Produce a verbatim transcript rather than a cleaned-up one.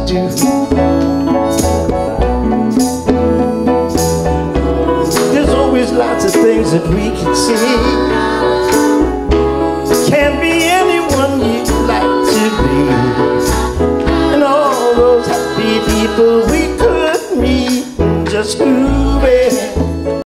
do. There's always lots of things that we can see. Can't be anyone you'd like to be. And all those happy people we could meet just grooving.